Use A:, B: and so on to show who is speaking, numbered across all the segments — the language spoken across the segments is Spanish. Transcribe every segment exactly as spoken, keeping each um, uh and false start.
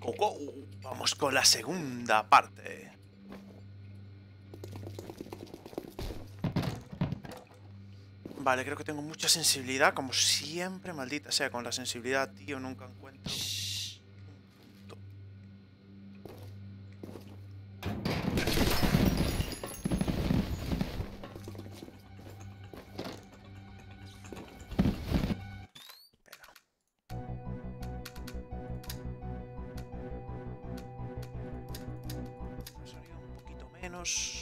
A: Go, go. Vamos con la segunda parte. Vale, creo que tengo mucha sensibilidad, como siempre, maldita sea, con la sensibilidad, tío, nunca encuentro un punto. Espera. Me salió un poquito menos.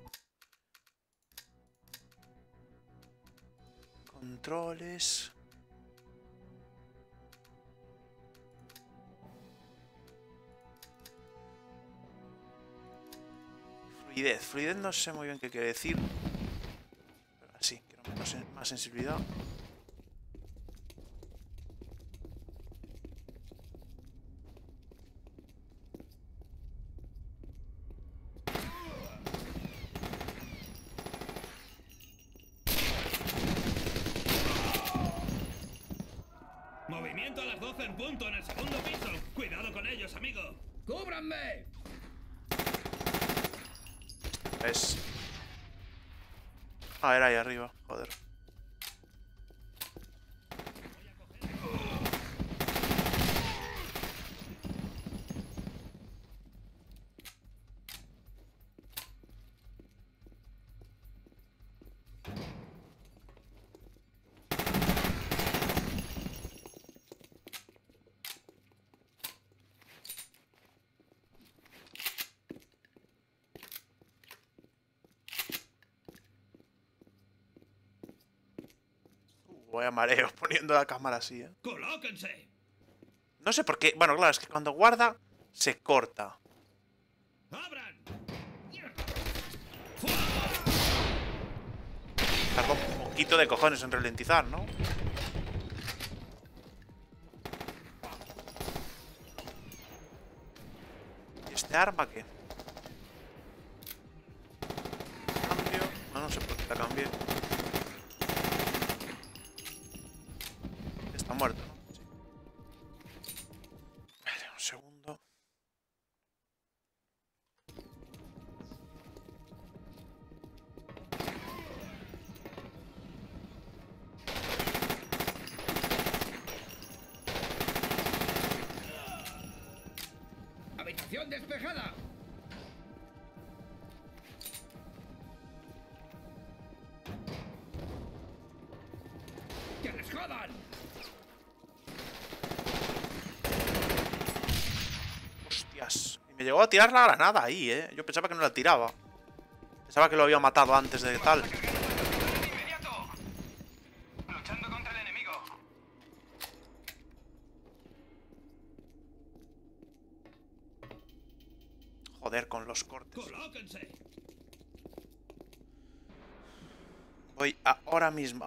A: Controles. Fluidez. Fluidez no sé muy bien qué quiere decir. Pero sí, quiero menos, más sensibilidad.
B: Movimiento a las doce en punto en el segundo piso. Cuidado con ellos, amigo. ¡Cúbranme!
A: Es... Ah, era ahí arriba, joder. Voy a mareo poniendo la cámara así, ¿eh?
B: ¡Colóquense!
A: No sé por qué. Bueno, claro, es que cuando guarda se corta.
B: ¡Abran!
A: Tarda un poquito de cojones en ralentizar, ¿no? ¿Y este arma qué? Cambio. No, no sé por qué la cambié. Está muerto, ¿no? Sí. Vale, un segundo.
B: ¡Habitación despejada! ¡Que les jodan!
A: Hostias. Y me llegó a tirar la granada ahí, ¿eh? Yo pensaba que no la tiraba. Pensaba que lo había matado antes de tal.
C: ¡Inmediato! Luchando contra el enemigo.
A: Joder, con los cortes.
B: ¡Colóquense!
A: Voy ahora mismo.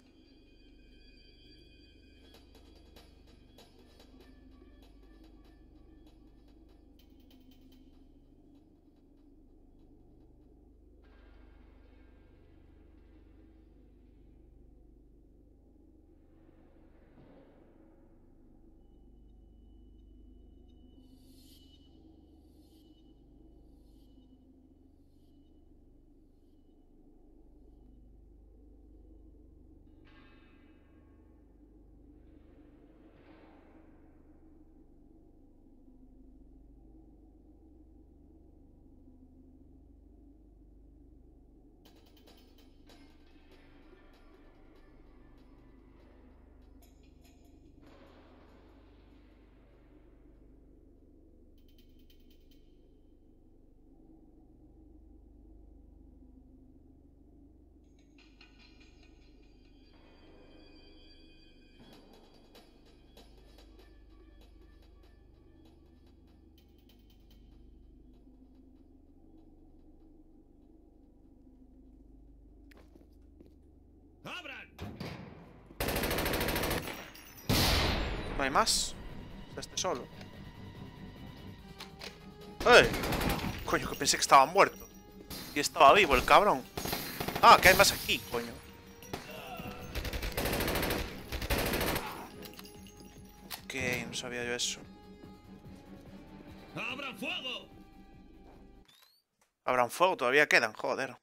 B: ¡Abran!
A: ¿No hay más? ¿Es este solo? ¡Eh! Coño, que pensé que estaba muerto. Y estaba vivo el cabrón. Ah, que hay más aquí, coño. Ok, no sabía yo eso.
B: ¡Abran fuego!
A: Abran fuego, todavía quedan, joder.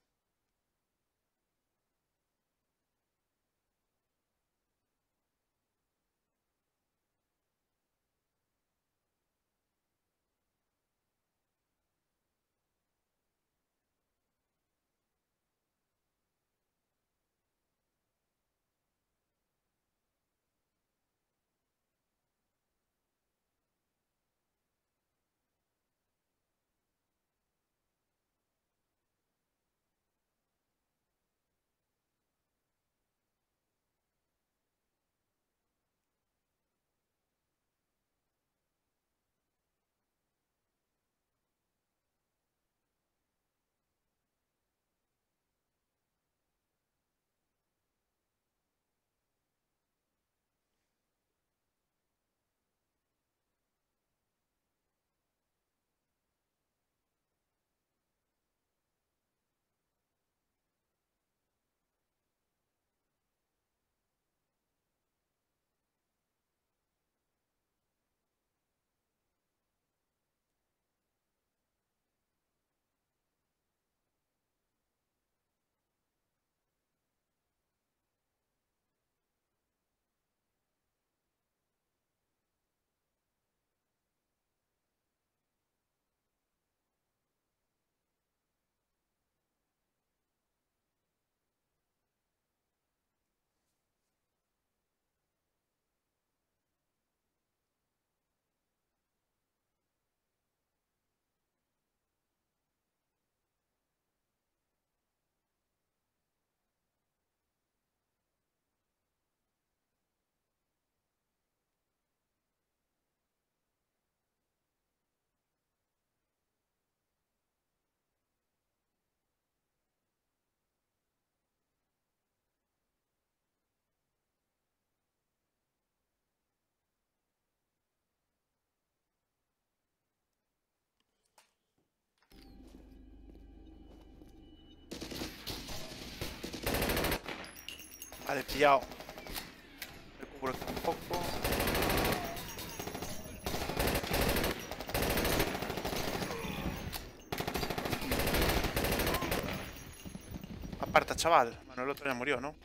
A: Vale, pillado. Recubro un poco. Aparta, chaval. Bueno, el otro ya murió, ¿no?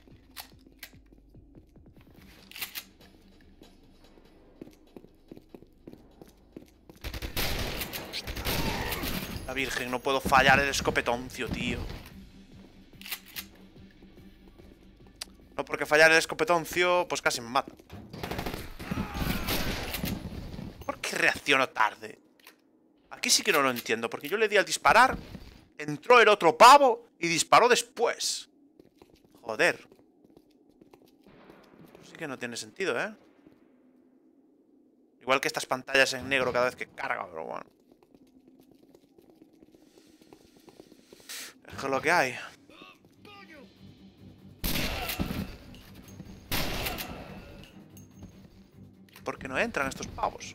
A: La virgen, no puedo fallar el escopetoncio, tío. No, porque fallar el escopetoncio, pues casi me mata. ¿Por qué reacciono tarde? Aquí sí que no lo entiendo, porque yo le di al disparar, entró el otro pavo y disparó después. Joder. Sí que no tiene sentido, ¿eh? Igual que estas pantallas en negro cada vez que carga, pero bueno. Es lo que hay. ¿Por qué no entran estos pavos?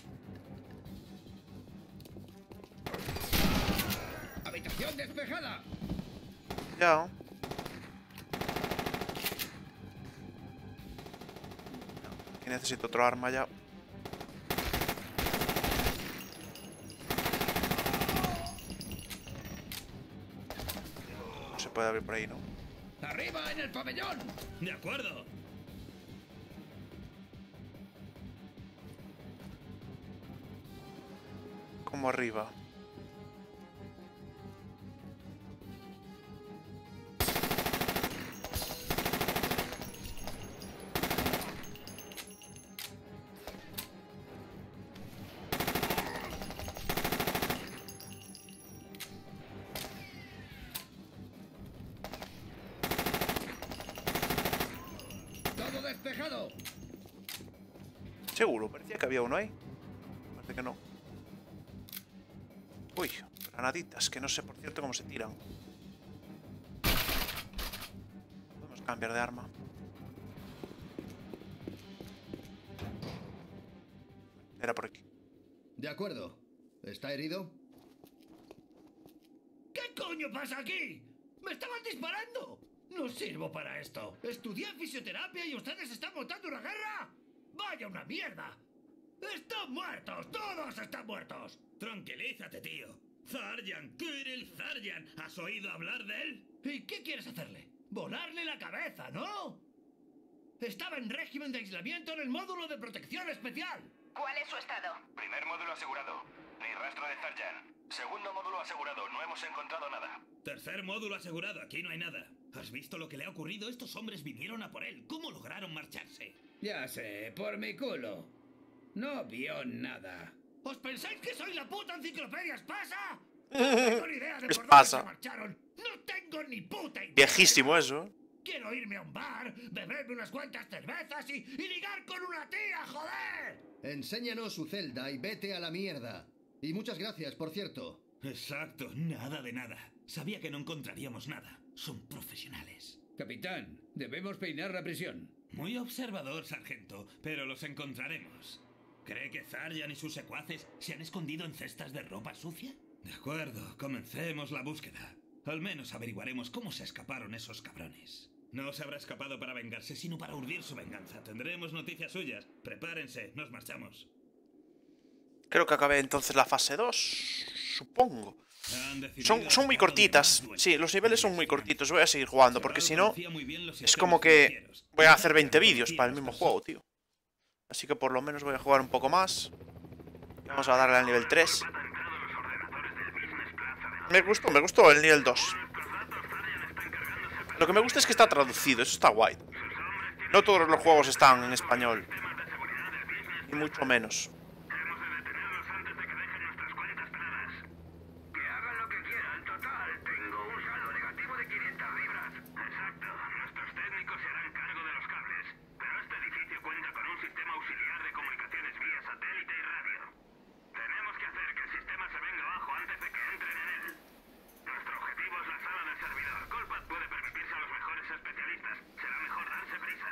B: ¡Habitación despejada!
A: Ya. Aquí necesito otro arma ya. No se puede abrir por ahí, ¿no?
B: ¡Arriba en el pabellón! ¡De acuerdo!
A: Como arriba.
B: ¡Todo despejado!
A: Seguro, parecía que había uno ahí. Parece que no. Uy, granaditas, que no sé por cierto cómo se tiran. Podemos cambiar de arma. Era por aquí.
B: De acuerdo. ¿Está herido? ¿Qué coño pasa aquí? ¡Me estaban disparando! No sirvo para esto. Estudié fisioterapia y ustedes están montando una guerra. ¡Vaya una mierda! ¡Está ¡Están muertos! ¡Todos están muertos! Tranquilízate, tío. Zarjan, Kirill Zarjan. ¿Has oído hablar de él? ¿Y qué quieres hacerle? Volarle la cabeza, ¿no? Estaba en régimen de aislamiento en el módulo de protección especial.
C: ¿Cuál es su estado?
D: Primer módulo asegurado. Ni rastro de Zarjan. Segundo módulo asegurado. No hemos encontrado nada.
B: Tercer módulo asegurado. Aquí no hay nada. ¿Has visto lo que le ha ocurrido? Estos hombres vinieron a por él. ¿Cómo lograron marcharse?
E: Ya sé, por mi culo. No vio nada.
B: ¿Os pensáis que soy la puta enciclopedia Espasa? No tengo ni idea de por dónde
A: Espasa.
B: se marcharon. No tengo ni puta idea.
A: Viejísimo eso.
B: Quiero irme a un bar, beberme unas cuantas cervezas y, y ligar con una tía, joder.
F: Enséñanos su celda y vete a la mierda. Y muchas gracias, por cierto.
B: Exacto, nada de nada. Sabía que no encontraríamos nada. Son profesionales.
E: Capitán, debemos peinar la prisión.
B: Muy observador, sargento, pero los encontraremos. ¿Cree que Zarjan y sus secuaces se han escondido en cestas de ropa sucia? De acuerdo, comencemos la búsqueda. Al menos averiguaremos cómo se escaparon esos cabrones. No se habrá escapado para vengarse, sino para urdir su venganza. Tendremos noticias suyas. Prepárense, nos marchamos.
A: Creo que acabé entonces la fase dos. Supongo.
B: Han decidido
A: Son, son muy
B: escapar
A: cortitas.
B: de más
A: Sí, los niveles son muy cortitos. Voy a seguir jugando, porque si no,
B: Conocía muy bien los
A: es como
B: sistemas
A: que
B: financieros.
A: voy a hacer veinte vídeos
B: Conocía
A: para el
B: los
A: mismo
B: personajes.
A: juego, tío. Así que por lo menos voy a jugar un poco más. Vamos a darle al nivel tres. Me gustó, me gustó el nivel dos. Lo que me gusta es que está traducido, eso está guay. No todos los juegos están en español. Ni mucho menos.
D: Que hagan lo que quieran. Total, tengo un saldo negativo de quinientas libras. Exacto. Nuestros técnicos se harán cargo de los cables. Pero este edificio cuenta con un sistema auxiliar de comunicaciones vía satélite y radio. Tenemos que hacer que el sistema se venga abajo antes de que entren en él. Nuestro objetivo es la sala del servidor. Colpat puede permitirse a los mejores especialistas. Será mejor darse prisa.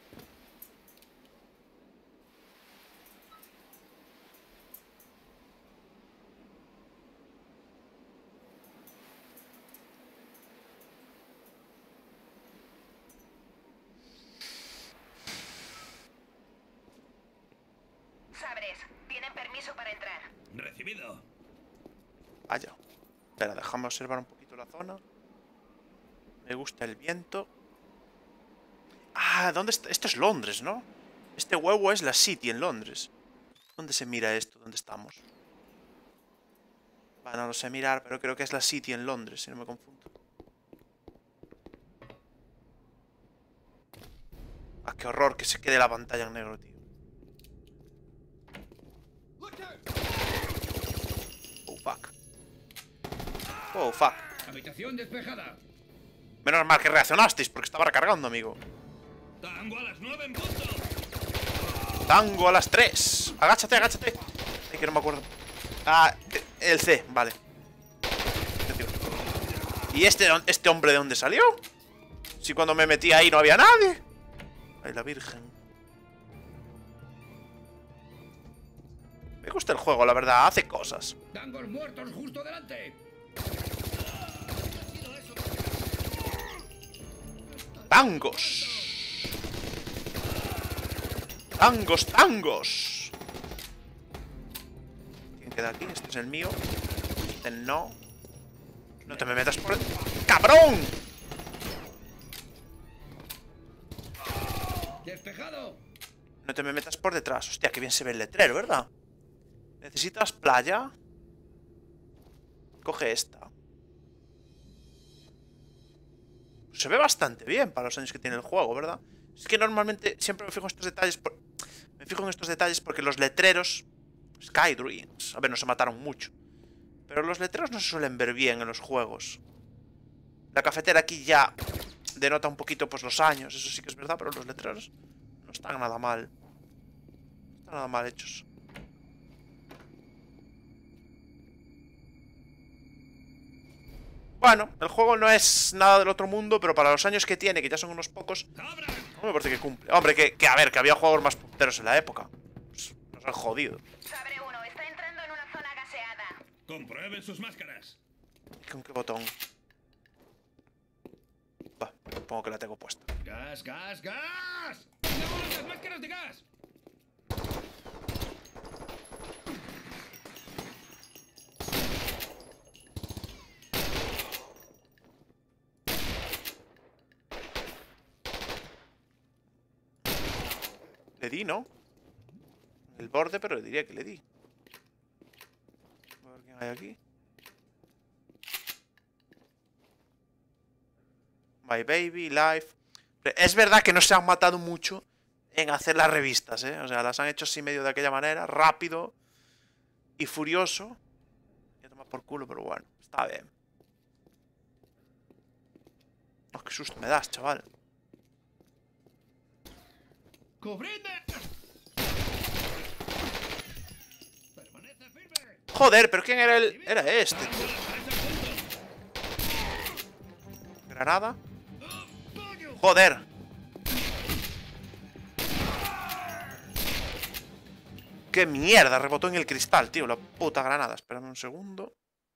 C: Sabres, tienen permiso para entrar.
B: Recibido.
A: Vaya. Espera, déjame observar un poquito la zona. Me gusta el viento. Ah, ¿dónde está? Esto es Londres, ¿no? Este huevo es la City en Londres. ¿Dónde se mira esto? ¿Dónde estamos? Va, no lo sé mirar, pero creo que es la City en Londres, si no me confundo. Ah, qué horror que se quede la pantalla en negro, tío. Oh, fuck. Oh, fuck.
E: Habitación despejada.
A: Menos mal que reaccionasteis, porque estaba recargando, amigo.
B: Tango a las nueve en punto.
A: Tango a las tres. Agáchate, agáchate. Ay, que no me acuerdo. Ah, el C, vale. ¿Y este, este hombre de dónde salió? Si cuando me metí ahí no había nadie. Ay, la virgen. Me gusta el juego, la verdad. Hace cosas.
E: Tangos muertos justo delante.
A: Tangos. Tangos, tangos. ¿Quién queda aquí? Este es el mío. Este no. No te me metas por el... ¡Cabrón!
E: Despejado.
A: No te me metas por detrás. Hostia, qué bien se ve el letrero, ¿verdad? ¿Necesitas playa? Coge esta. Se ve bastante bien para los años que tiene el juego, ¿verdad? Es que normalmente siempre me fijo en estos detalles por... Me fijo en estos detalles porque los letreros... Skydreams... A ver, no se mataron mucho. Pero los letreros no se suelen ver bien en los juegos. La cafetera aquí ya denota un poquito pues los años. Eso sí que es verdad, pero los letreros no están nada mal. No están nada mal hechos. Bueno, el juego no es nada del otro mundo, pero para los años que tiene, que ya son unos pocos, no me parece que cumple. Hombre, que, que a ver, que había juegos más punteros en la época. Pues, nos han jodido.
C: Sabre uno, está entrando en una zona gaseada.
B: Comprueben sus máscaras.
A: ¿Con qué botón? Va, supongo que la tengo puesta.
E: Gas, gas, gas.
B: ¡Tenemos las máscaras de gas!
A: di, ¿no? El borde, pero le diría que le di. A ver quién hay aquí. My Baby, Life. Es verdad que no se han matado mucho en hacer las revistas, ¿eh? O sea, las han hecho así medio de aquella manera, rápido y furioso. Ya toma por culo, pero bueno, está bien. Oh, qué susto me das, chaval.
E: ¡Cubridme! ¡Permanece firme!
A: Joder, pero ¿quién era el...? Era este, tío. Granada. Joder. ¡Qué mierda! Rebotó en el cristal, tío. La puta granada. Espérame un segundo.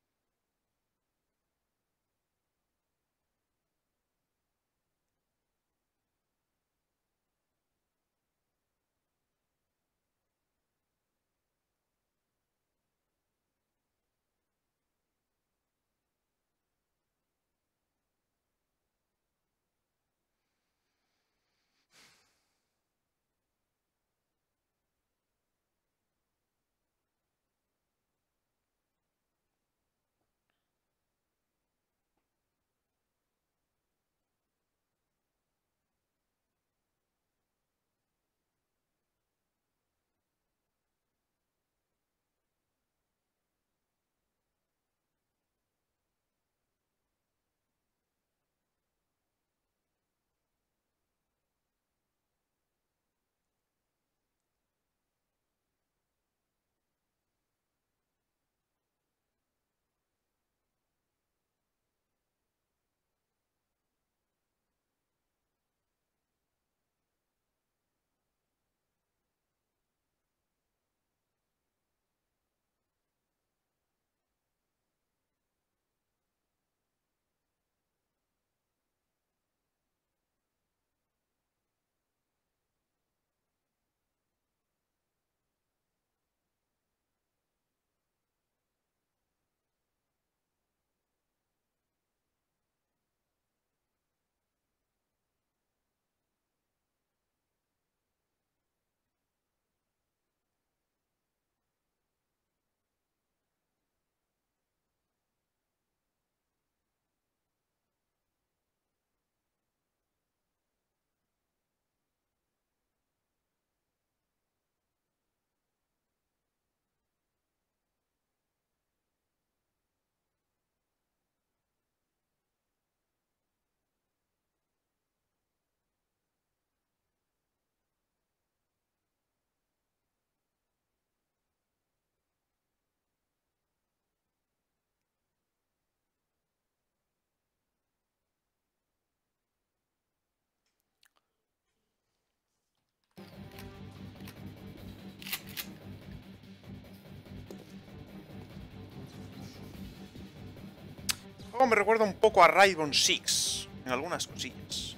A: El juego me recuerda un poco a Rainbow Six en algunas cosillas.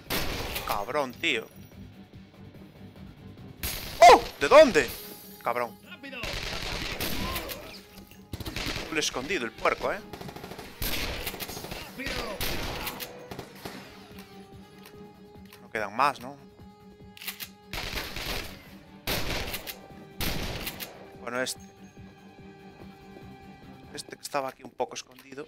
A: Cabrón, tío. ¡Oh! ¿De dónde? Cabrón. Lo escondido, el puerco, ¿eh? No quedan más, ¿no? Bueno, este. Este que estaba aquí un poco escondido.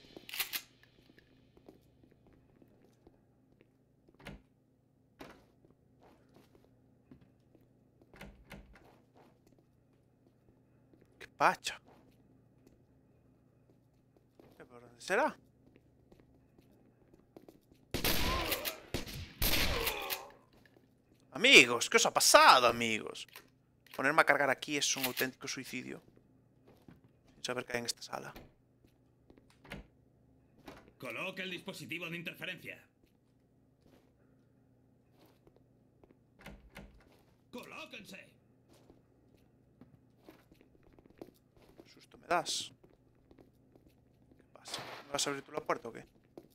A: ¡Qué pacha! ¿Por dónde será? Amigos, ¿qué os ha pasado, amigos? Ponerme a cargar aquí es un auténtico suicidio. Sin saber qué hay en esta sala.
B: Coloque el dispositivo de interferencia. ¡Colóquense!
A: ¿Qué susto me das? ¿Qué pasa? ¿Me vas a abrir tú la puerta o qué?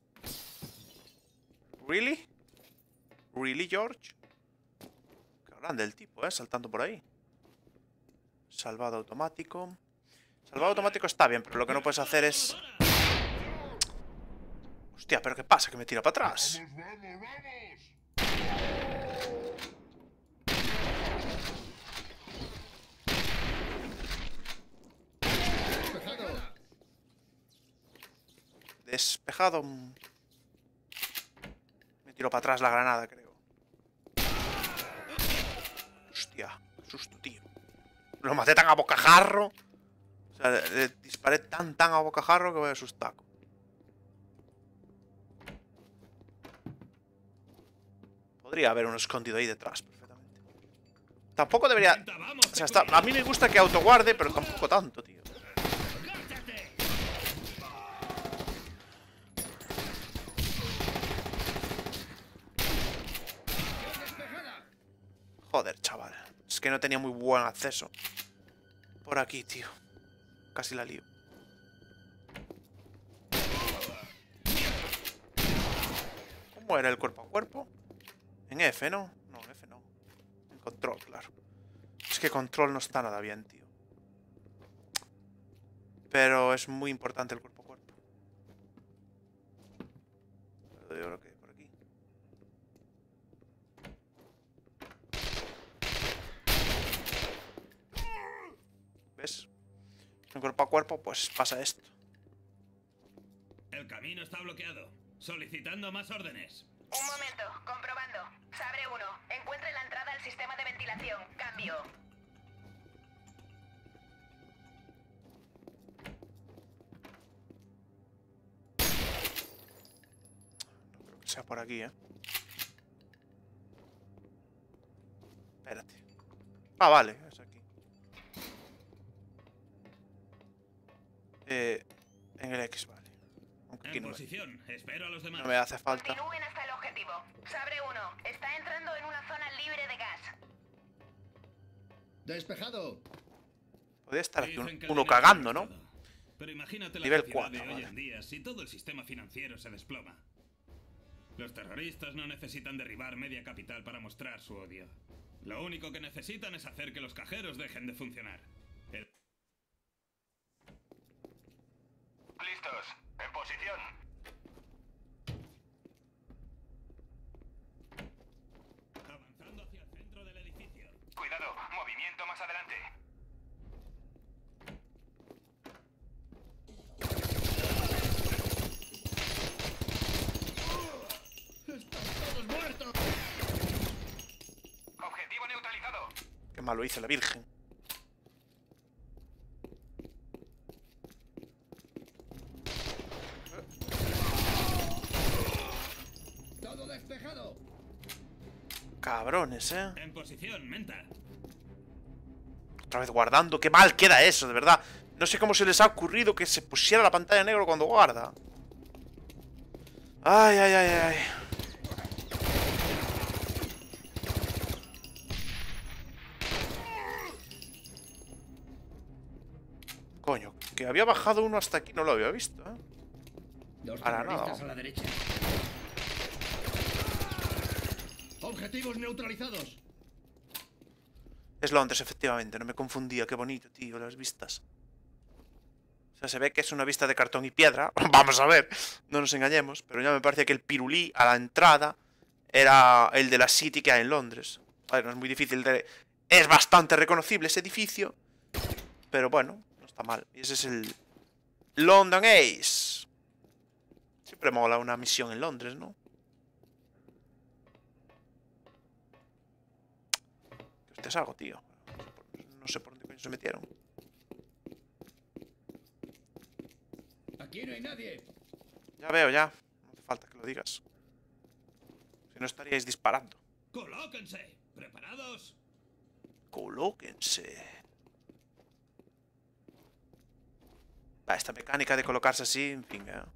A: ¿Really? ¿Really, George? Qué grande el tipo, ¿eh? Saltando por ahí. Salvado automático. Salvado automático está bien, pero lo que no puedes hacer es... Hostia, ¿pero qué pasa? Que me tira para atrás. despejado. Me tiró para atrás la granada, creo. Hostia, qué susto, tío. Lo maté tan a bocajarro. O sea, le, le disparé tan, tan a bocajarro que voy a sustaco. Podría haber uno escondido ahí detrás, perfectamente. Tampoco debería... O sea, está... a mí me gusta que autoguarde, pero tampoco tanto, tío. Joder, chaval. Es que no tenía muy buen acceso. Por aquí, tío. Casi la lío. ¿Cómo era el cuerpo a cuerpo? En F, ¿no? No, en F no. En control, claro. Es que control no está nada bien, tío. Pero es muy importante el cuerpo a cuerpo. Pero yo creo que por aquí. ¿Ves? En cuerpo a cuerpo, pues pasa esto.
B: El camino está bloqueado. Solicitando más órdenes.
C: Un momento, comprobando. Sabre uno. Encuentre la entrada al sistema de ventilación. Cambio.
A: No creo que sea por aquí, ¿eh? Espérate. Ah, vale, es aquí. Eh, en el X, vale. Aunque aquí
B: En
A: no me,
B: posición. Espero a los demás.
A: no me hace falta.
C: Continúen hasta el objetivo. Sabre uno. Está entrando en una zona libre de gas.
F: Despejado.
A: Podría estar aquí un-
B: Dicen que el
A: uno
B: dinero
A: cagando,
B: lo es
A: ¿no?
B: todo. Pero imagínate la
A: Nivel
B: sociedad
A: cuatro,
B: de hoy
A: vale.
B: en día si todo el sistema financiero se desploma. Los terroristas no necesitan derribar media capital para mostrar su odio. Lo único que necesitan es hacer que los cajeros dejen de funcionar. El-
D: Listos. En posición.
B: Avanzando hacia el centro del edificio.
D: Cuidado. Movimiento más adelante.
F: ¡Todos muertos!
D: Objetivo neutralizado.
A: Qué mal lo hizo la Virgen.
F: ¡Todo despejado!
A: Cabrones, ¿eh?
B: En posición, menta.
A: Otra vez guardando. Qué mal queda eso, de verdad. No sé cómo se les ha ocurrido que se pusiera la pantalla en negro cuando guarda. Ay, ay, ay, ay. Coño, que había bajado uno hasta aquí, no lo había visto, ¿eh?
E: Dos
A: Para
E: terroristas
A: nada.
E: a la derecha.
F: Objetivos neutralizados.
A: Es Londres, efectivamente, no me confundía. Qué bonito, tío, las vistas. O sea, se ve que es una vista de cartón y piedra. Vamos a ver, no nos engañemos. Pero ya me parece que el pirulí a la entrada era el de la City que hay en Londres. A ver, no es muy difícil de... Es bastante reconocible ese edificio. Pero bueno, no está mal. Y ese es el London Ace. Siempre mola una misión en Londres, ¿no? ¿Qué ustedes hago, tío? No sé por dónde coño se metieron.
E: Aquí no hay nadie.
A: Ya veo, ya. No hace falta que lo digas. Si no estaríais disparando.
B: ¡Colóquense! ¿Preparados?
A: Colóquense. Va, esta mecánica de colocarse así, en fin, ¿eh?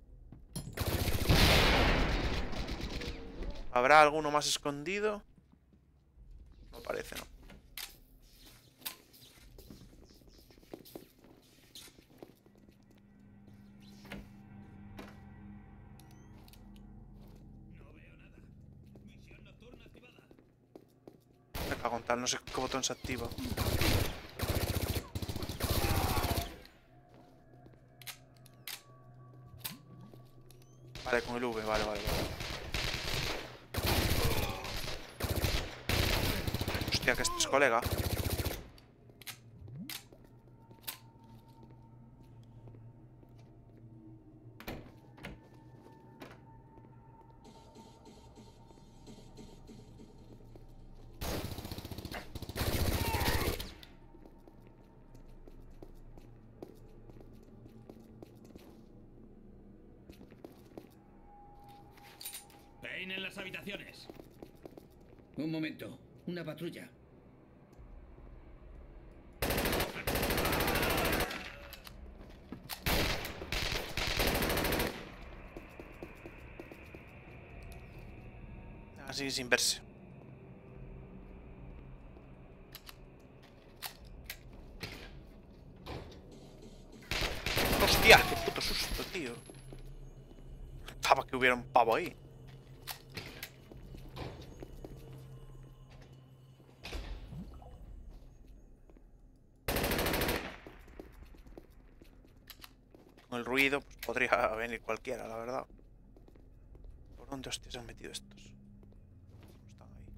A: ¿Habrá alguno más escondido? No parece, ¿no?
B: No veo nada. Misión nocturna activada.
A: Me cago en tal, no sé qué botón se activa. Vale, con el V, vale, vale, vale. Hostia, que este es colega.
B: Iluminen las habitaciones.
E: Un momento. Una patrulla.
A: Así sin verse. ¡Hostia! ¡Qué puto susto, tío! Estaba que hubiera un pavo ahí. Con el ruido, pues podría venir cualquiera, la verdad. ¿Por dónde hostias han metido estos? No están ahí.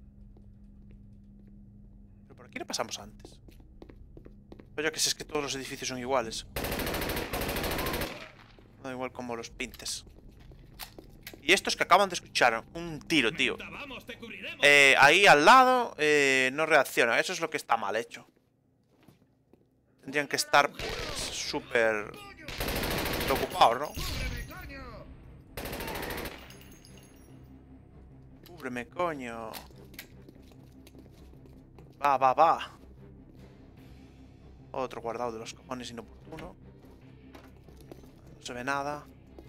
A: Pero por aquí no pasamos antes. Pues yo que sé, es que todos los edificios son iguales. Da igual como los pintes. Y estos que acaban de escuchar un tiro, tío.
B: Vamos, te cubriremos.
A: Eh, ahí al lado eh, no reacciona. Eso es lo que está mal hecho. Tendrían que estar, pues, súper preocupados, ¿no? Cúbreme, coño. Va, va, va. Otro guardado de los cojones inoportuno. No se ve nada.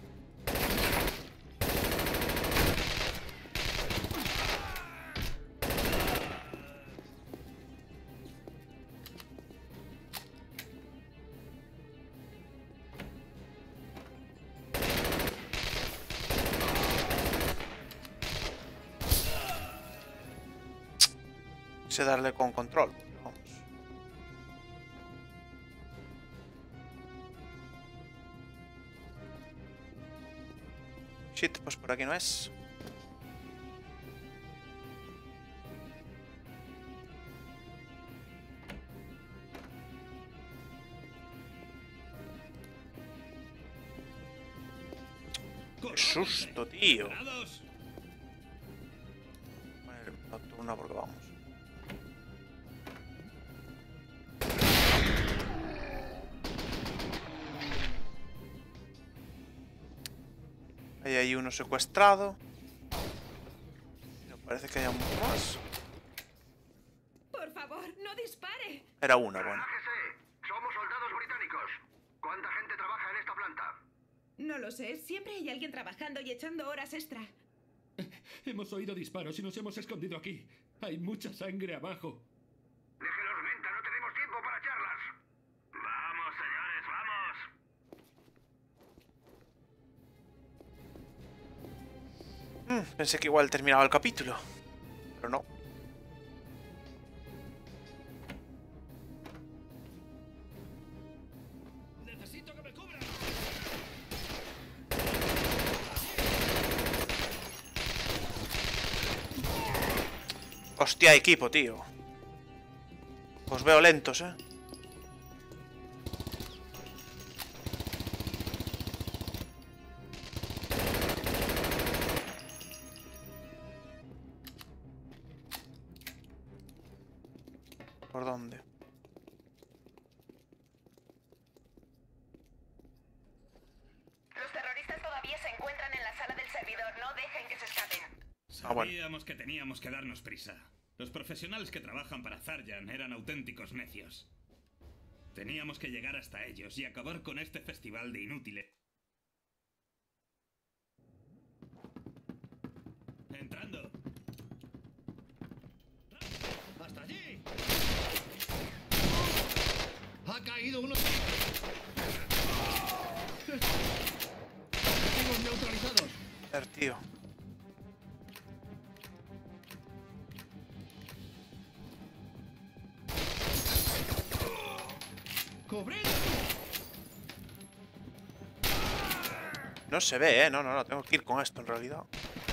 A: Sé darle con control. Vamos. Shit, pues por aquí no es. Qué susto, tío.
B: Preparados.
A: Poner nocturna porque vamos. Ahí hay uno secuestrado. Pero parece que hay mucho más.
C: Por favor, no dispare.
A: Era una, bueno.
D: Relájese. Somos soldados británicos. ¿Cuánta gente trabaja en esta planta?
C: No lo sé, siempre hay alguien trabajando y echando horas extra.
B: Hemos oído disparos y nos hemos escondido aquí. Hay mucha sangre abajo.
D: Déjenos menta, no tenemos tiempo para charlas. Vamos, señores, vamos.
A: Mm, pensé que igual terminaba el capítulo. Pero no.
B: Necesito que me cubran.
A: Hostia, equipo, tío. Os veo lentos, eh. ¿Por dónde?
C: Los terroristas todavía se encuentran en la sala del servidor. No dejen que se escapen.
A: Ah, bueno.
B: Sabíamos que teníamos que darnos prisa. Los profesionales que trabajan para Zarjan eran auténticos necios. Teníamos que llegar hasta ellos y acabar con este festival de inútiles. Entrando.
E: ¡Hasta allí!
F: ¡Ha caído uno! ¡Objetivos neutralizados!
A: Joder, tío.
F: ¡Cubrid!
A: No se ve, eh. No, no, no. Tengo que ir con esto en realidad.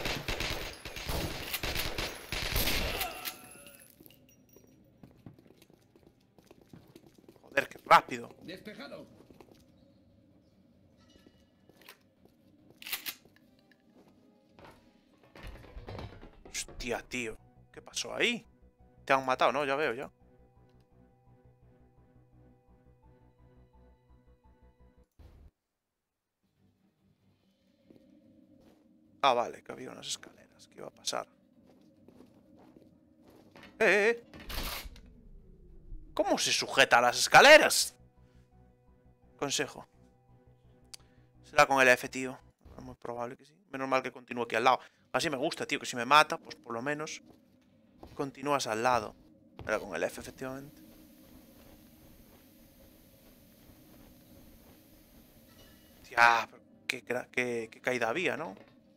A: Joder, qué rápido.
E: ¡Despejado!
A: Hostia, tío. ¿Qué pasó ahí? Te han matado, ¿no? Ya veo, ya. Ah, vale, que había unas escaleras. ¿Qué iba a pasar? ¡Eh, eh, eh! ¿Cómo se sujeta a las escaleras? Consejo. Será con el F, tío. Es muy probable que sí. Menos mal que continúe aquí al lado. Así me gusta, tío, que si me mata, pues por lo menos continúas al lado. Era con el F, efectivamente. Tía, pero qué, qué, qué caída había, ¿no?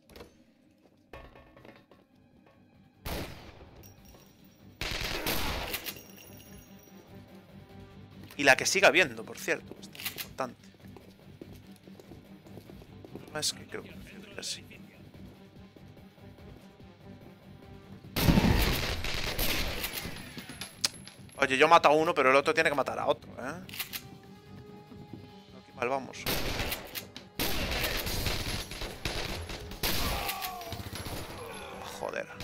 A: Y la que siga habiendo, por cierto. Esto es importante. Es que creo que prefiero ir así. Oye, yo mato a uno, pero el otro tiene que matar a otro, ¿eh? Aquí mal vamos. Joder.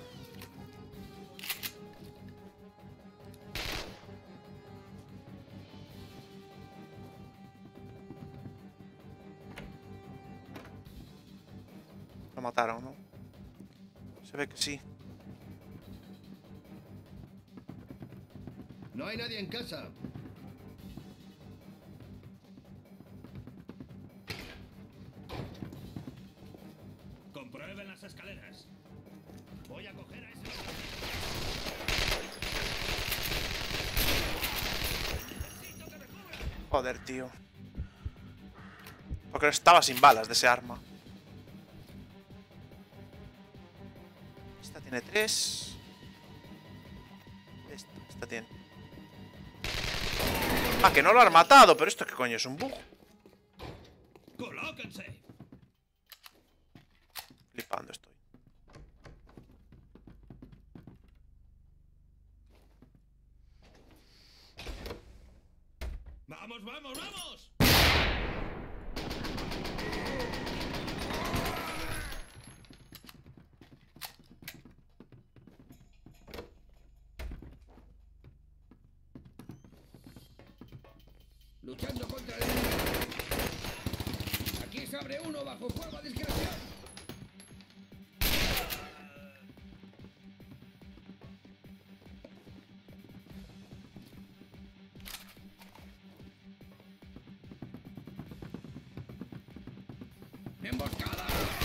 A: Lo mataron, ¿no? Se ve que sí.
F: No hay nadie en casa.
B: Comprueben las escaleras. Voy a coger a ese...
A: Joder, tío. Porque estaba sin balas de ese arma. Esta tiene tres. Esta, esta tiene... Ah, que no lo han matado, pero esto qué coño es un bug.
B: ¡Colóquense!
A: Flipando estoy.
B: ¡Vamos, vamos, vamos!
E: Luchando contra el enemigo. Aquí se abre uno bajo fuego a discreción. ¡Emboscada!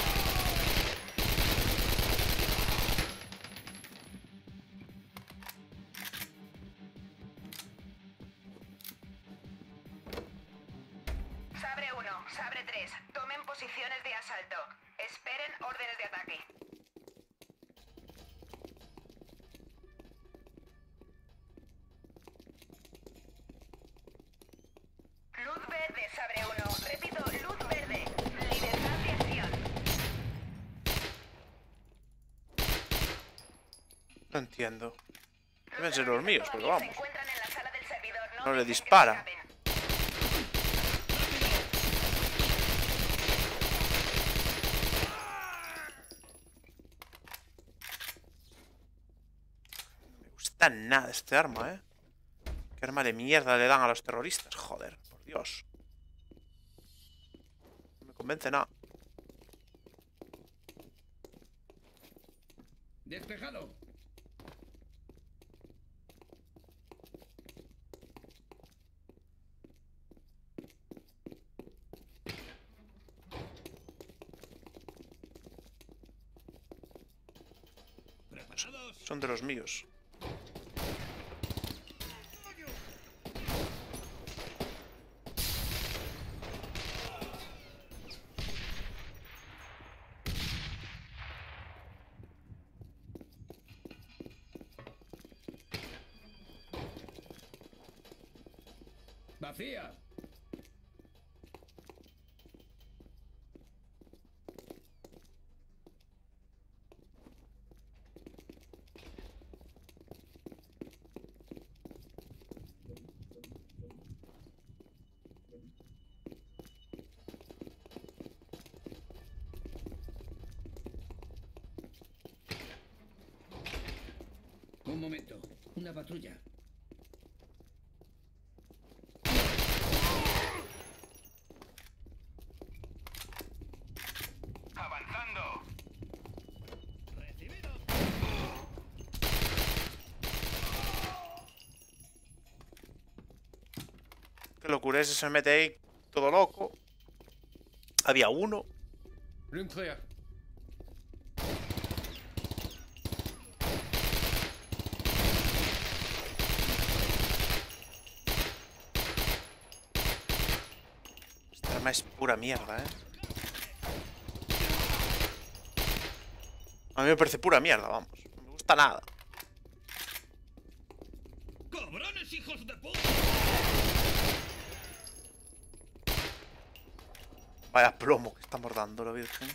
C: Sabre uno, Sabre tres. Tomen posiciones de asalto. Esperen órdenes de ataque. Luz verde, Sabre uno. Repito, luz verde. Libertad de acción.
A: No entiendo. Deben ser los míos, pero
C: Todavía se
A: vamos.
C: encuentran en la sala del servidor.
A: No le
C: dejen que
A: dispara.
C: escapen.
A: No me gusta nada este arma, ¿eh? Qué arma de mierda le dan a los terroristas. Joder, por Dios. No me convence nada.
E: Despejado.
B: ¿Preparados?
A: Son de los míos.
E: Vacía. Un momento. Una patrulla.
D: Avanzando.
A: Qué locura, ese se mete ahí todo loco. Había uno.
G: Room clear.
A: Esta arma es pura mierda, eh. A mí me parece pura mierda, vamos. No me gusta nada.
B: ¡Cabrones, hijos de puta!
A: Vaya plomo que estamos dando, la virgen.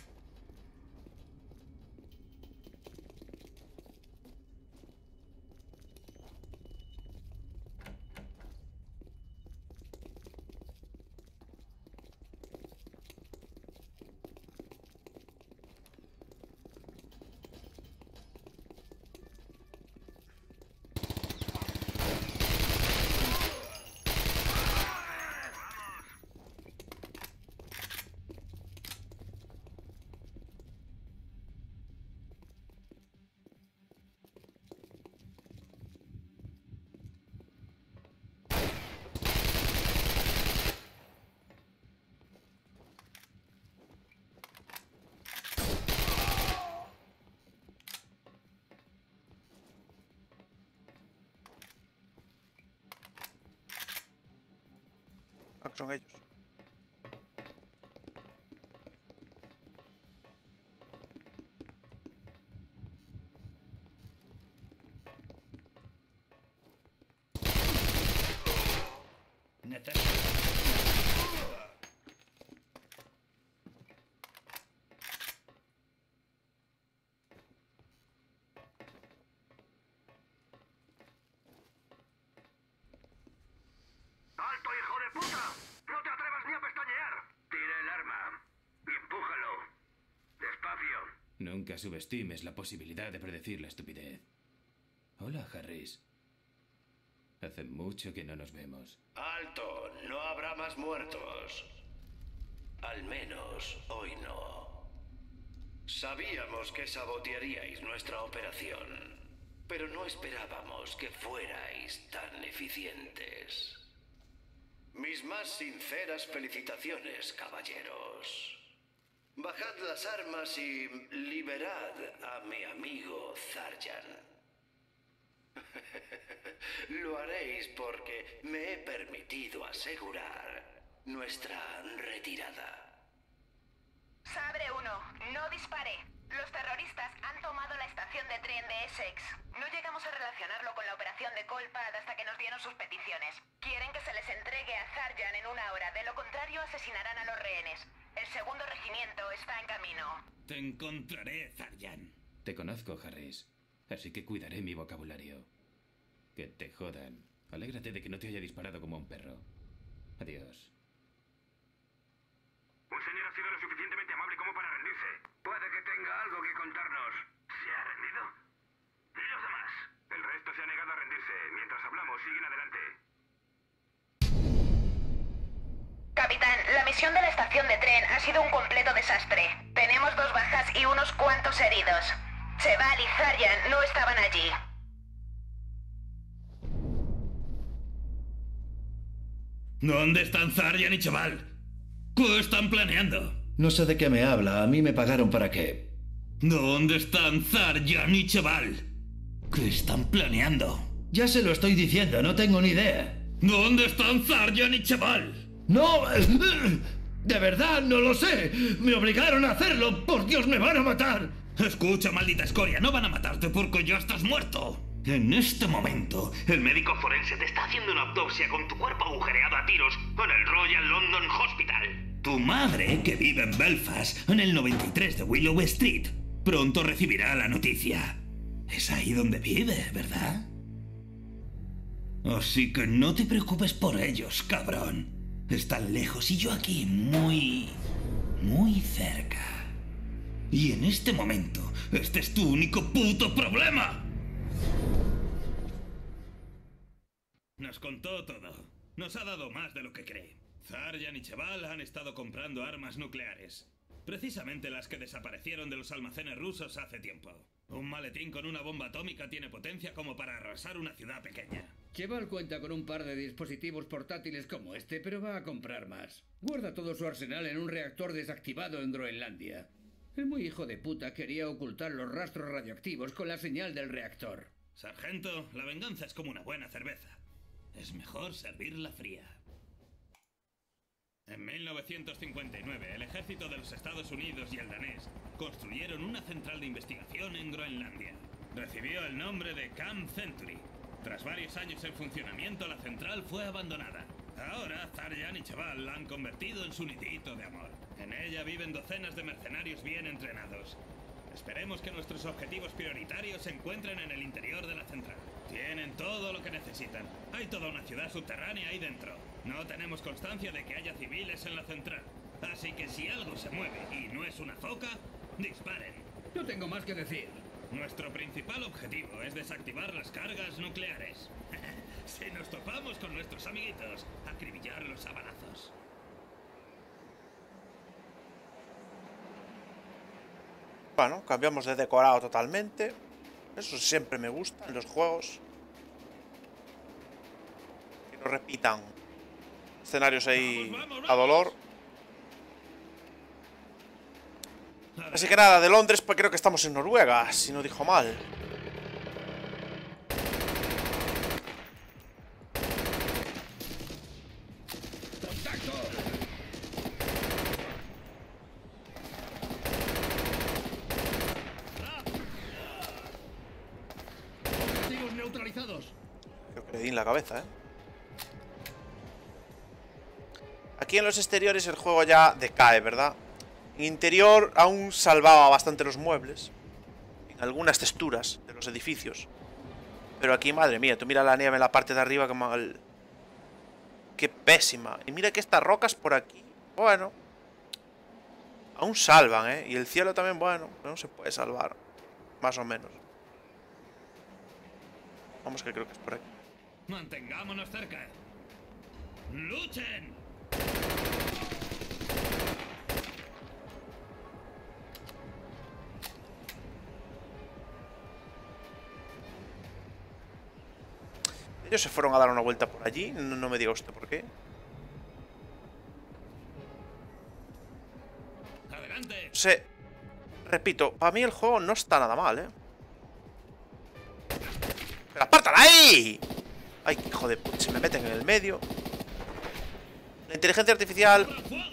A: Ah, que son ellos.
D: ¡Alto, hijo de puta! ¡No te atrevas ni a pestañear! Tira el arma y empújalo. Despacio.
E: Nunca subestimes la posibilidad de predecir la estupidez. Hola, Harris. Hace mucho que no nos vemos.
H: Alto, no habrá más muertos. Al menos hoy no. Sabíamos que sabotearíais nuestra operación, pero no esperábamos que fuerais tan eficientes. Mis más sinceras felicitaciones, caballeros. Bajad las armas y liberad a mi amigo Zarjan. Lo haréis porque me he permitido asegurar nuestra retirada.
C: Sabre uno, no dispare. Los terroristas han tomado la estación de tren de Essex. No llegamos a relacionarlo con la operación de Colpad hasta que nos dieron sus peticiones. Quieren que se les entregue a Zarjan en una hora, de lo contrario asesinarán a los rehenes. El segundo regimiento está en camino.
B: Te encontraré, Zarjan.
E: Te conozco, Harris, así que cuidaré mi vocabulario. Que te jodan. Alégrate de que no te haya disparado como a un perro. Adiós.
D: Un señor ha sido lo suficientemente amable como para rendirse. Puede que tenga algo que contarnos. ¿Se ha rendido? ¿Y los demás? El resto se ha negado a rendirse. Mientras hablamos, siguen adelante.
C: Capitán, la misión de la estación de tren ha sido un completo desastre. Tenemos dos bajas y unos cuantos heridos. Cheval y Zarjan no estaban allí.
B: ¿Dónde están Zarjan y Cheval? ¿Qué están planeando?
I: No sé de qué me habla. A mí me pagaron para qué.
B: ¿Dónde están Zarjan y Cheval? ¿Qué están planeando?
I: Ya se lo estoy diciendo, no tengo ni idea.
B: ¿Dónde están Zarjan y Cheval?
I: ¡No! De verdad, no lo sé. Me obligaron a hacerlo. ¡Por Dios, me van a matar!
B: Escucha, maldita escoria, no van a matarte porque ya estás muerto. En este momento, el médico forense te está haciendo una autopsia con tu cuerpo agujereado a tiros en el Royal London Hospital. Tu madre, que vive en Belfast, en el noventa y tres de Willow Street, pronto recibirá la noticia. Es ahí donde vive, ¿verdad? Así que no te preocupes por ellos, cabrón. Están lejos y yo aquí, muy... muy cerca. Y en este momento, este es tu único puto problema. Nos contó todo. Nos ha dado más de lo que cree. Zarjan y Cheval han estado comprando armas nucleares. Precisamente las que desaparecieron de los almacenes rusos hace tiempo. Un maletín con una bomba atómica tiene potencia como para arrasar una ciudad pequeña.
G: Cheval cuenta con un par de dispositivos portátiles como este, pero va a comprar más. Guarda todo su arsenal en un reactor desactivado en Groenlandia. El muy hijo de puta quería ocultar los rastros radioactivos con la señal del reactor.
B: Sargento, la venganza es como una buena cerveza. Es mejor servirla fría. En mil novecientos cincuenta y nueve, el ejército de los Estados Unidos y el danés construyeron una central de investigación en Groenlandia. Recibió el nombre de Camp Century. Tras varios años en funcionamiento, la central fue abandonada. Ahora, Zarjan y Cheval la han convertido en su nidito de amor. En ella viven docenas de mercenarios bien entrenados. Esperemos que nuestros objetivos prioritarios se encuentren en el interior de la central. Tienen todo lo que necesitan. Hay toda una ciudad subterránea ahí dentro. No tenemos constancia de que haya civiles en la central. Así que si algo se mueve y no es una foca, disparen.
G: No tengo más que decir.
B: Nuestro principal objetivo es desactivar las cargas nucleares. Si nos topamos con nuestros amiguitos, acribillarlos a balazos.
A: Bueno, cambiamos de decorado totalmente. Eso siempre me gusta en los juegos. Que no repitan escenarios ahí
B: Vamos, vamos,
A: a dolor.
B: vamos.
A: Así que nada, de Londres pues creo que estamos en Noruega, si no dijo mal.
G: ¡Contacto! Objetivos neutralizados.
A: Creo que le di en la cabeza, ¿eh? Aquí en los exteriores el juego ya decae, ¿verdad? En interior aún salvaba bastante los muebles. En algunas texturas de los edificios. Pero aquí, madre mía, tú mira la nieve en la parte de arriba, que mal. Qué pésima. Y mira que estas rocas por aquí. Bueno. Aún salvan, ¿eh? Y el cielo también, bueno. No se puede salvar. Más o menos. Vamos, que creo que es por aquí.
B: Mantengámonos cerca. ¡Luchen!
A: Ellos se fueron a dar una vuelta por allí. No, no me diga usted por qué.
B: ¡Adelante!
A: No sé. Repito, para mí el juego no está nada mal, ¿eh? ¡Pero apártala ahí! ¡Ay, qué hijo de puta! Se me meten en el medio. La inteligencia artificial.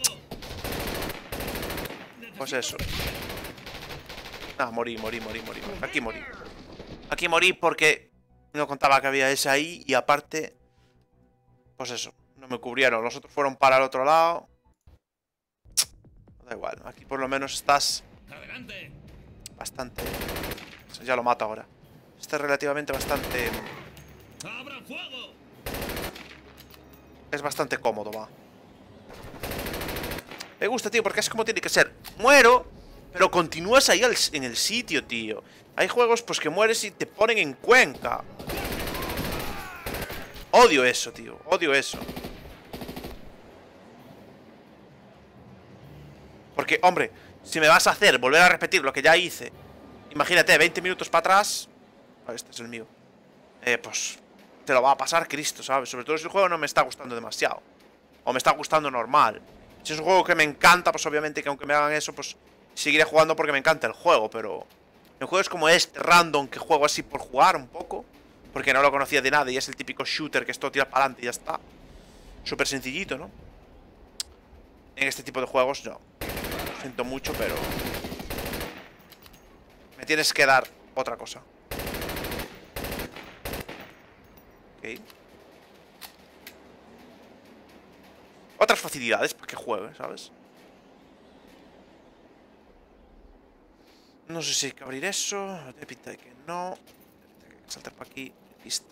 A: Pues eso. Ah, morí, morí, morí, morí. Aquí morí. Aquí morí porque no contaba que había ese ahí. Y aparte, pues eso, no me cubrieron. Los otros fueron para el otro lado. Da igual, aquí por lo menos estás
B: ¡Adelante!
A: bastante. Ya lo mato ahora. Está relativamente bastante.
B: ¡Abran fuego!
A: Es bastante cómodo, va. Me gusta, tío, porque es como tiene que ser. Muero, pero continúas ahí al, en el sitio, tío. Hay juegos pues que mueres y te ponen en Cuenca. Odio eso, tío. Odio eso. Porque, hombre, si me vas a hacer volver a repetir lo que ya hice, imagínate, veinte minutos para atrás. Ah, este es el mío. Eh, pues te lo va a pasar Cristo, ¿sabes? Sobre todo si el juego no me está gustando demasiado. O me está gustando normal. Si es un juego que me encanta, pues obviamente que aunque me hagan eso, pues seguiré jugando porque me encanta el juego. Pero el juego es como este, random, que juego así por jugar un poco. Porque no lo conocía de nada y es el típico shooter que es todo tirar para adelante y ya está. Súper sencillito, ¿no? En este tipo de juegos, no. Lo siento mucho, pero me tienes que dar otra cosa. Ok. Otras facilidades para que juegue, ¿sabes? No sé si hay que abrir eso. Me pinta de que no. Hay que saltar para aquí. Pista.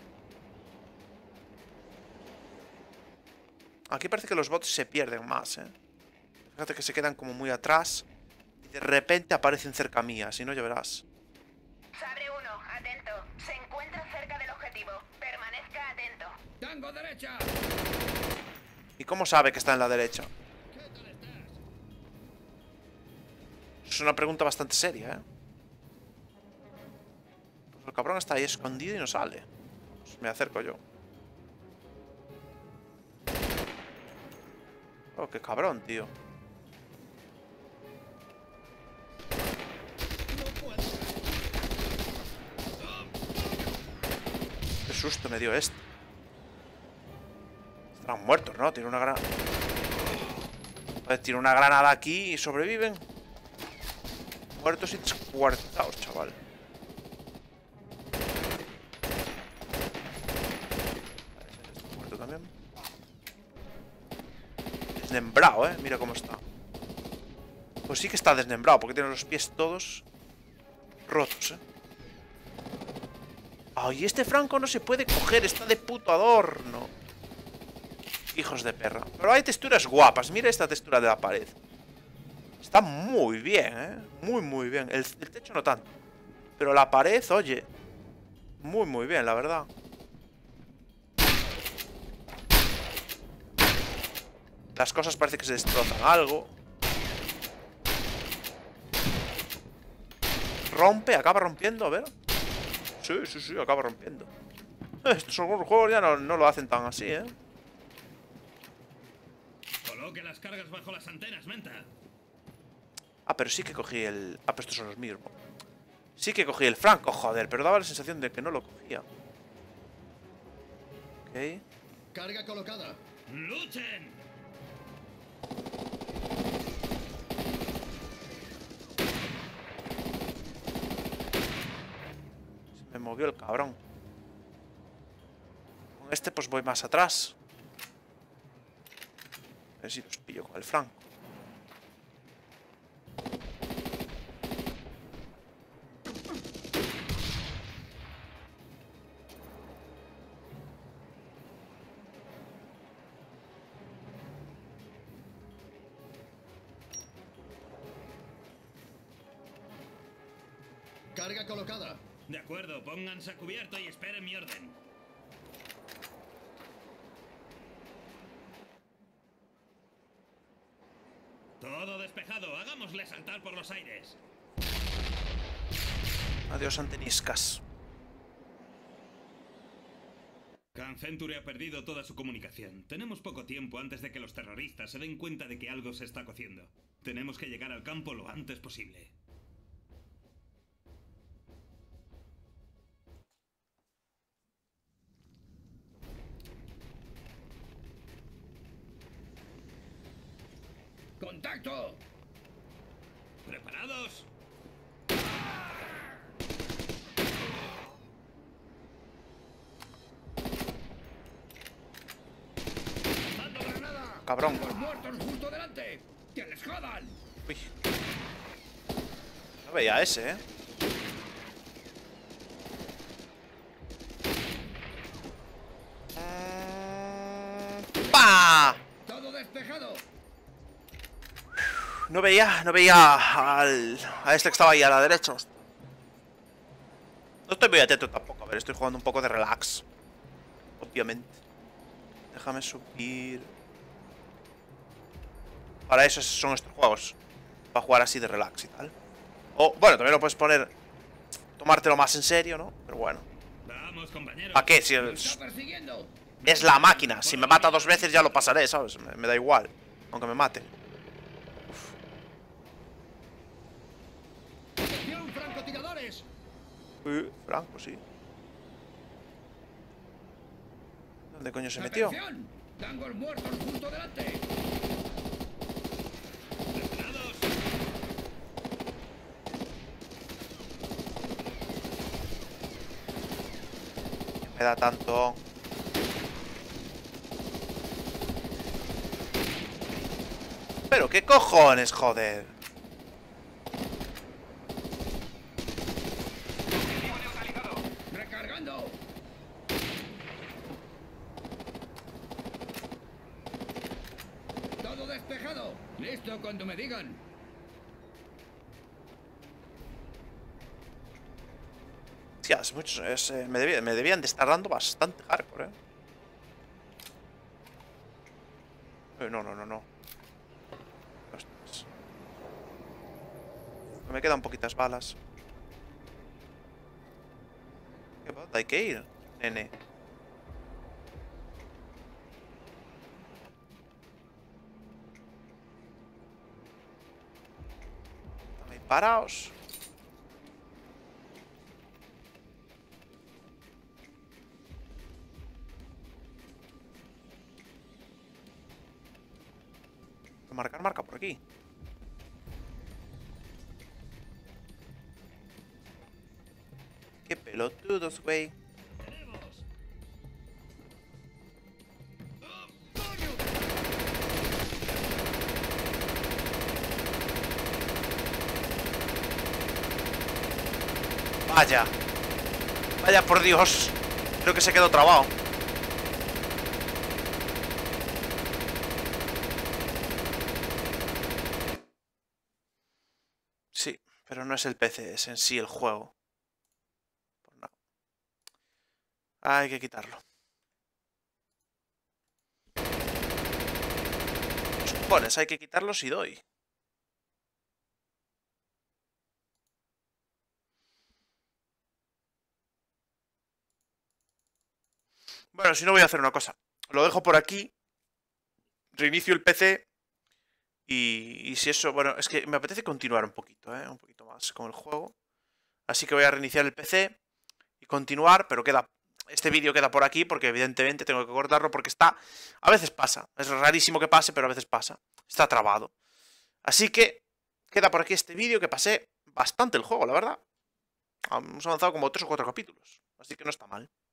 A: Aquí parece que los bots se pierden más, ¿eh? Fíjate que se quedan como muy atrás. Y de repente aparecen cerca mía. Si no, ya verás.
C: Sabre uno, atento. Se encuentra cerca del objetivo. Permanezca atento.
G: ¡Tango derecha!
A: ¿Y cómo sabe que está en la derecha? Es una pregunta bastante seria, ¿eh? Pues el cabrón está ahí escondido y no sale. Pues me acerco yo. Oh, qué cabrón, tío. Qué susto me dio este. Estarán muertos, ¿no? Tiene una granada. Tiene una granada aquí y sobreviven. Muertos y descuartados, chaval. Este muerto también. Desmembrado, eh. Mira cómo está. Pues sí que está desmembrado, porque tiene los pies todos rotos, eh. Ay, este Franco no se puede coger, está de puto adorno. Hijos de perra. Pero hay texturas guapas. Mira esta textura de la pared. Está muy bien, ¿eh? Muy, muy bien. El, el techo no tanto. Pero la pared, oye. Muy, muy bien, la verdad. Las cosas parece que se destrozan algo. Rompe, acaba rompiendo, a ver. Sí, sí, sí, acaba rompiendo. Estos juegos ya no, no lo hacen tan así, ¿eh?
B: Coloque las cargas bajo las antenas, menta.
A: Ah, pero sí que cogí el... Ah, pero estos son los mismos. Sí que cogí el Franco, joder, pero daba la sensación de que no lo cogía. Ok.
F: Carga colocada.
B: ¡Luchen!
A: Se me movió el cabrón. Con este pues voy más atrás. A ver si los pillo con el Franco.
F: Carga colocada.
B: De acuerdo, pónganse a cubierto y esperen mi orden. Todo despejado, hagámosle saltar por los aires.
A: Adiós, anteniscas.
B: Khan Century ha perdido toda su comunicación. Tenemos poco tiempo antes de que los terroristas se den cuenta de que algo se está cociendo. Tenemos que llegar al campo lo antes posible.
G: ¡Contacto!
B: ¿Preparados?
G: ¡Mando granada!
A: Cabrón.
G: ¡Los muertos justo delante! ¡Que les jodan!
A: Uy. No veía ese, eh. ¡Pah!
G: ¡Todo despejado!
A: No veía, no veía al, a este que estaba ahí a la derecha. No estoy muy atento tampoco. A ver, estoy jugando un poco de relax. Obviamente. Déjame subir. Para eso son estos juegos. Para jugar así de relax y tal. O, bueno, también lo puedes poner... Tomártelo más en serio, ¿no? Pero bueno.
B: Vamos, compañeros.
A: ¿Para qué? Si es, es la máquina. Si me mata dos veces ya lo pasaré, ¿sabes? Me, me da igual. Aunque me mate.
F: ¡Atención, francotiradores!
A: Uy, Franco, sí. ¿Dónde coño se metió?
G: ¡Atención! ¡Dangos muertos justo delante!
B: ¿Preparados?
A: Me da tanto. Pero qué cojones, joder.
G: ¡Recargando! ¡Todo despejado! ¡Listo cuando me digan!
A: Tía, es mucho, es, eh, me, debía- me debían de estar dando bastante hardcore, eh. Eh, No, no, no, no. Ostras. Me quedan poquitas balas. ¿Qué pasa? Hay que ir, nene. Paraos. Marcar, marca por aquí. Qué pelotudos, güey. Vaya. Vaya por Dios. Creo que se quedó trabado. Sí, pero no es el P C, es en sí el juego. No. Hay que quitarlo. Los cojones, hay que quitarlo si doy. Bueno, si no voy a hacer una cosa. Lo dejo por aquí. Reinicio el P C. Y, y si eso... Bueno, es que me apetece continuar un poquito, ¿eh? Un poquito más con el juego. Así que voy a reiniciar el P C. Y continuar, pero queda... Este vídeo queda por aquí porque evidentemente tengo que cortarlo porque está... A veces pasa. Es rarísimo que pase, pero a veces pasa. Está trabado. Así que queda por aquí este vídeo que pasé bastante el juego, la verdad. Hemos avanzado como tres o cuatro capítulos. Así que no está mal.